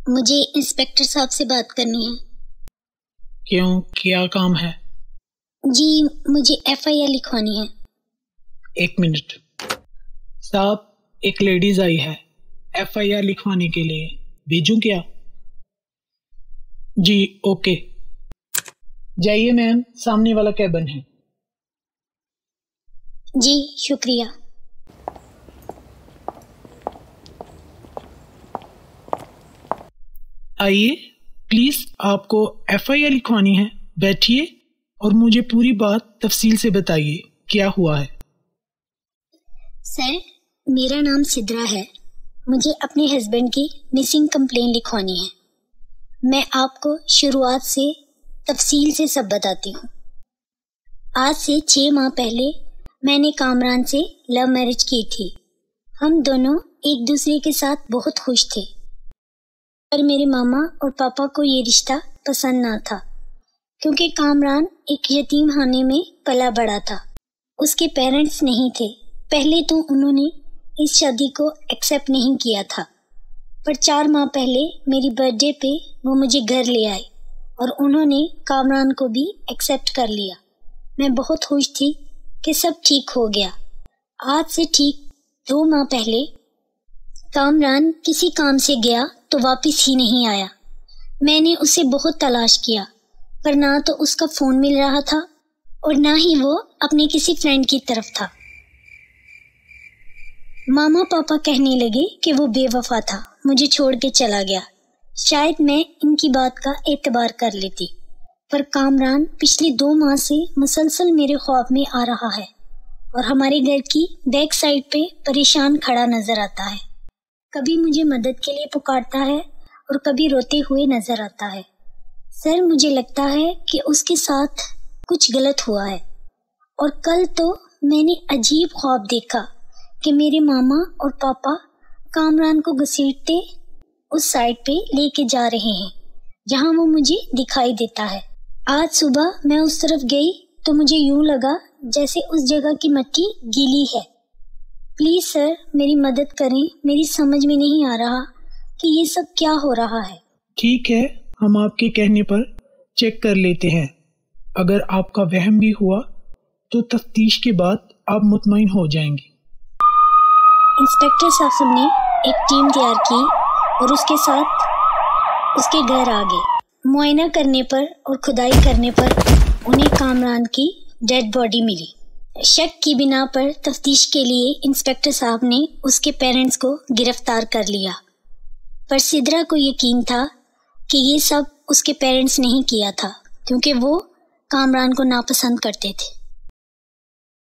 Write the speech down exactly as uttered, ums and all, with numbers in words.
مجھے انسپیکٹر صاحب سے بات کرنی ہے۔ کیوں، کیا کام ہے؟ جی مجھے ایف آئی آر لکھوانی ہے۔ ایک منٹ صاحب، ایک لیڈیز آئی ہے ایف آئی آر لکھوانے کے لیے، بھیجوں کیا؟ جی اوکے، جائیے میم، سامنے والا کیبن ہے۔ جی شکریہ۔ آئیے پلیز، آپ کو ایف آئی آر لکھوانی ہے، بیٹھیے اور مجھے پوری بات تفصیل سے بتائیے کیا ہوا ہے۔ سر میرا نام سدرا ہے، مجھے اپنے ہسبینڈ کی مسنگ کمپلین لکھوانی ہے۔ میں آپ کو شروعات سے تفصیل سے سب بتاتی ہوں۔ آج سے چھ ماہ پہلے میں نے کامران سے لو میرج کی تھی۔ ہم دونوں ایک دوسرے کے ساتھ بہت خوش تھے، پر میرے ماما اور پاپا کو یہ رشتہ پسند نہ تھا، کیونکہ کامران ایک یتیم خانے میں پلا بڑا تھا، اس کے پیرنٹس نہیں تھے۔ پہلے تو انہوں نے اس شادی کو ایکسیپٹ نہیں کیا تھا، پر چار ماہ پہلے میری برتھ ڈے پہ وہ مجھے گھر لے آئے اور انہوں نے کامران کو بھی ایکسیپٹ کر لیا۔ میں بہت خوش تھی کہ سب ٹھیک ہو گیا۔ آج سے ٹھیک دو ماہ پہلے کامران کسی کام سے گیا تو واپس ہی نہیں آیا۔ میں نے اسے بہت تلاش کیا، پر نہ تو اس کا فون مل رہا تھا اور نہ ہی وہ اپنے کسی فرینڈ کی طرف تھا۔ ماما پاپا کہنے لگے کہ وہ بے وفا تھا، مجھے چھوڑ کے چلا گیا۔ شاید میں ان کی بات کا اعتبار کر لیتی، پر کامران پچھلے دو ماہ سے مسلسل میرے خواب میں آ رہا ہے اور ہمارے گھر کی بیک سائڈ پہ پریشان کھڑا نظر آتا ہے۔ کبھی مجھے مدد کے لیے پکارتا ہے اور کبھی روتے ہوئے نظر آتا ہے۔ سر مجھے لگتا ہے کہ اس کے ساتھ کچھ غلط ہوا ہے، اور کل تو میں نے عجیب خواب دیکھا کہ میرے ماما اور پاپا کامران کو گھسیٹتے اس سائڈ پہ لے کے جا رہے ہیں جہاں وہ مجھے دکھائی دیتا ہے۔ آج صبح میں اس طرف گئی تو مجھے یوں لگا جیسے اس جگہ کی مٹی گیلی ہے۔ پلیز سر میری مدد کریں، میری سمجھ میں نہیں آ رہا کہ یہ سب کیا ہو رہا ہے۔ ٹھیک ہے، ہم آپ کے کہنے پر چیک کر لیتے ہیں۔ اگر آپ کا وہم بھی ہوا تو تفتیش کے بعد آپ مطمئن ہو جائیں گے۔ انسپیکٹر صاحب نے ایک ٹیم تیار کی اور اس کے ساتھ اس کے گھر آ گئے۔ معائنہ کرنے پر اور کھدائی کرنے پر انہیں کامران کی ڈیڈ باڈی ملی۔ شک کی بنا پر تفتیش کے لیے انسپیکٹر صاحب نے اس کے پیرنٹس کو گرفتار کر لیا، پر سدرا کو یقین تھا کہ یہ سب اس کے پیرنٹس نہیں کیا تھا، کیونکہ وہ کامران کو ناپسند کرتے تھے۔